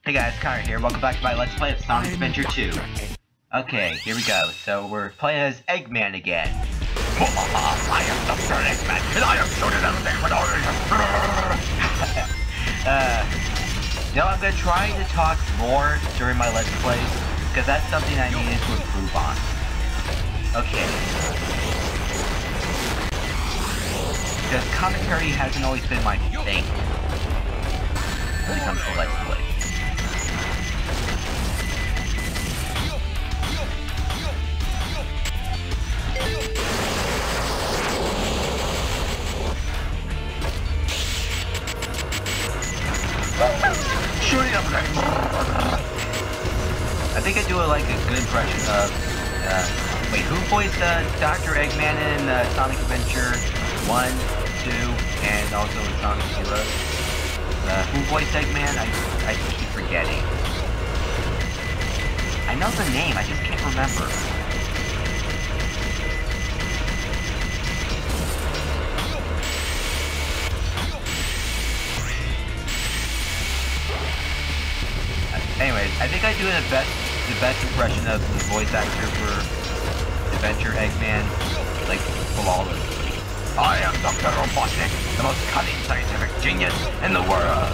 Hey guys, Connor here. Welcome back to my Let's Play of Sonic Adventure 2. Okay, here we go. So we're playing as Eggman again. I am Dr. Eggman, and I am shooting everything with I'm gonna try to talk more during my Let's Plays, because that's something I needed to improve on. Okay. Because commentary hasn't always been my thing when it comes to Let's Plays. Shooting up there. I think I do a good impression of. Wait, who voiced Dr. Eggman in Sonic Adventure 1, 2, and also in Sonic Heroes? Who voiced Eggman? I keep forgetting. I know the name, I just can't remember. Anyways, I think I do the best impression of the voice actor for Adventure Eggman, flawlessly. I am Dr. Robotnik, the most cunning scientific genius in the world.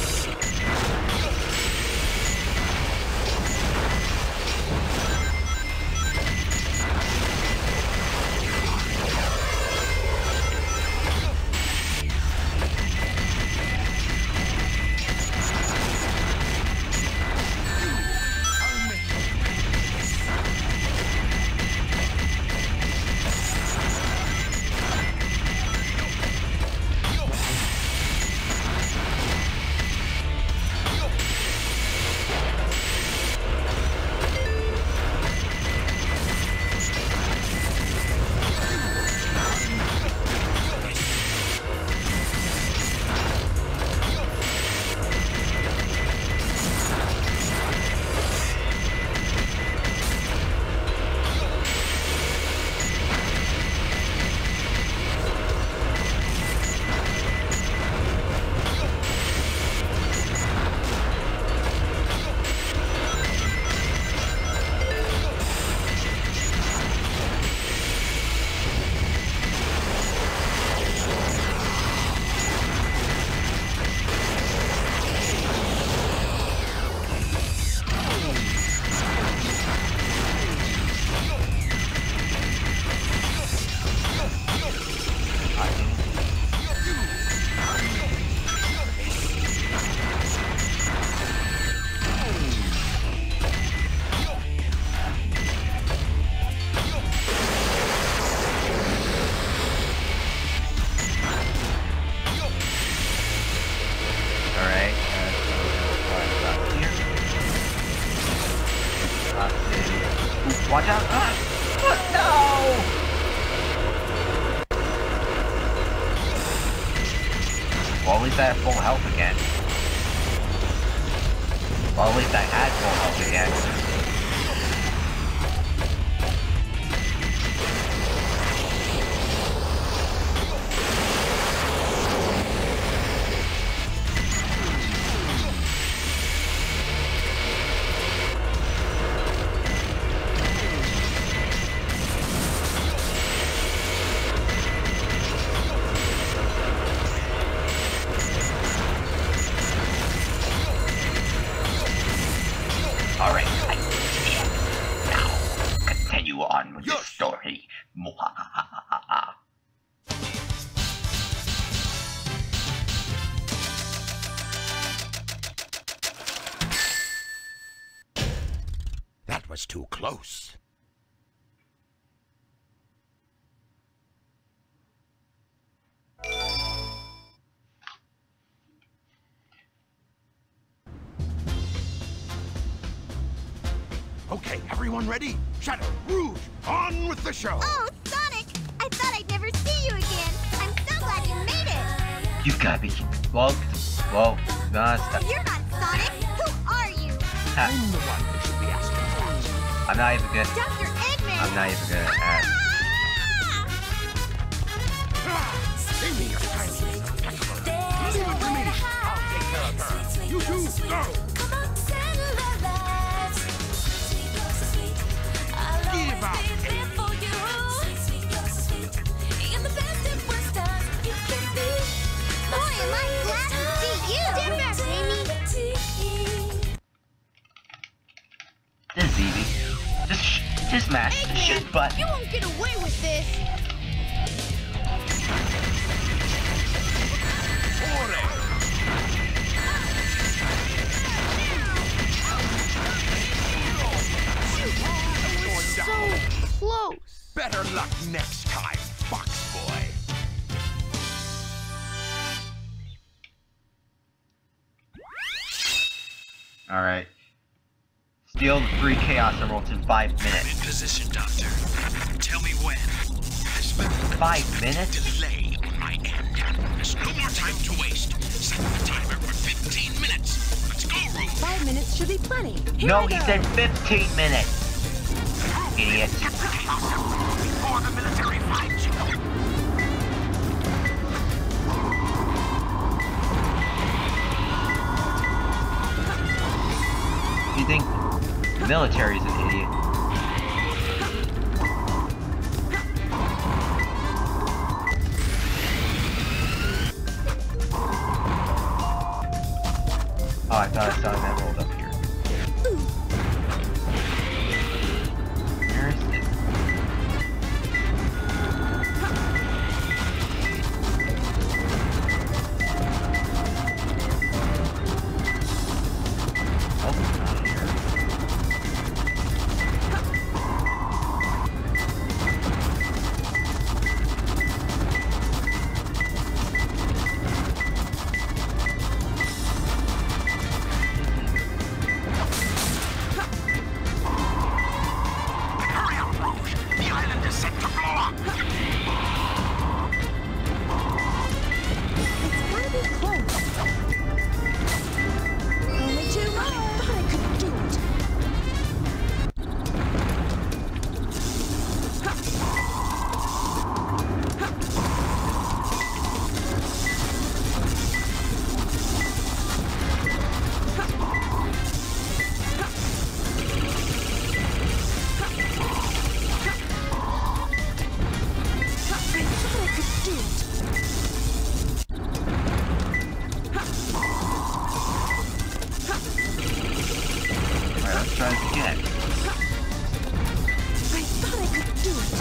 Watch out! Ah! No! Well, at least I have full health again. Well, at least I had full health again. Alright, I see it. Now, continue on with the story. That was too close. Okay, everyone ready? Shadow, Rouge, on with the show! Oh, Sonic! I thought I'd never see you again. I'm so glad you made it. You've gotta be... Well, You're not Sonic. Who are you? I'm the one who should be asking that. I'm not even gonna... Dr. Eggman! I'm not even gonna ask. Give me your tiny spectacular. Leave it to me. I'll take care of her. You two, go! Phoebe. Just mash the shoot button. You won't get away with this. So close. Better luck next time, Fox Boy. Alright. Steal the free Chaos Emeralds in 5 minutes. I'm in position, Doctor. Tell me when. There's been 5 minutes? delay on my end. There's no more time to waste. Set the timer for 15 minutes. Let's go, Rube. 5 minutes should be plenty. Here No, I he go. said 15 minutes. Idiot. Before the military finds you. You think the military's an idiot? Oh, I thought I saw an emerald up here. Where is it? Oh, not here. Hurry up, Rouge. The island is set to blow up. It's gotta be close. Only 2 more. Thought I could do it. I thought I could do it. Alright, let's try this again. I thought I could do it.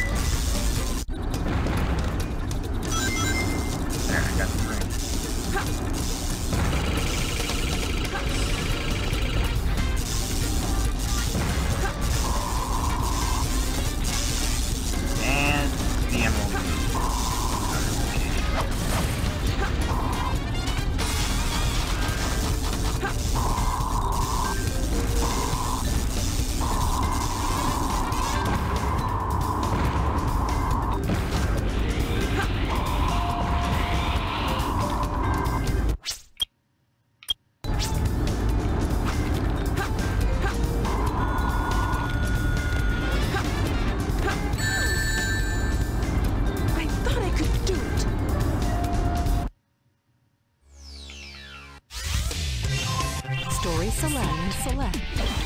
There, I got the ring. And the emerald is another location. I thought I could do it. Story select.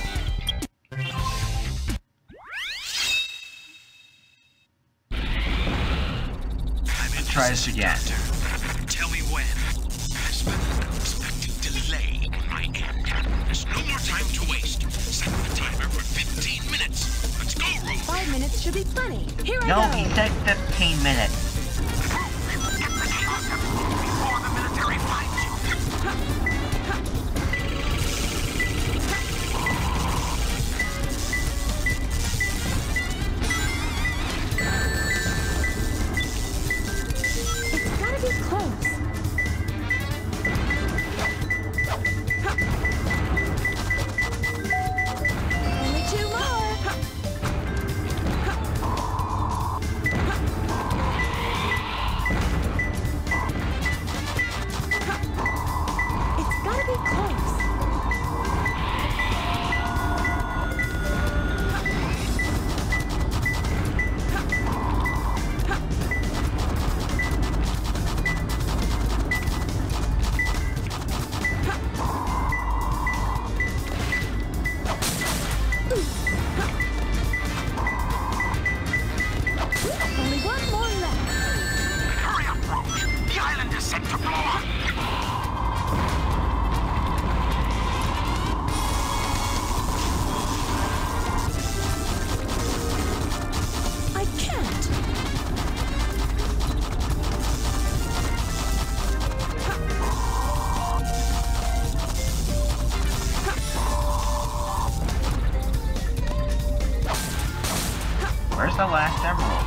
I'm in Try this position, again. Doctor. Tell me when. There's been an unexpected delay on my end. There's no more time to waste. Set the timer for 15 minutes. Let's go, Rube. 5 minutes should be plenty. Here No, I go. he said 15 minutes. Before the military finds you. It's gotta be close. Only 2 more. the last emerald?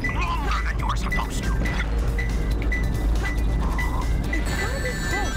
took longer than you were supposed to. It's gotta be close.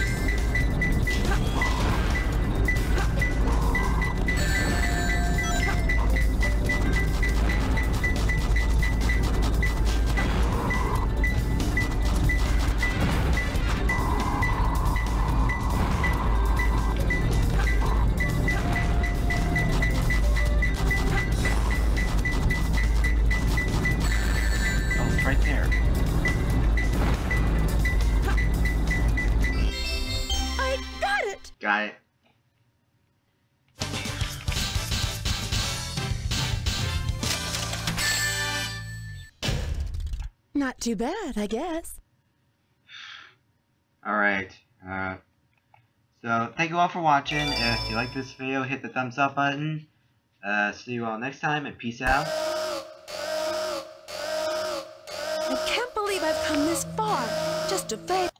Oh, it's right there. I got it! Got it. Not too bad, I guess. Alright. So, thank you all for watching. If you like this video, hit the thumbs up button. See you all next time, and peace out. I can't believe I've come this far just to face.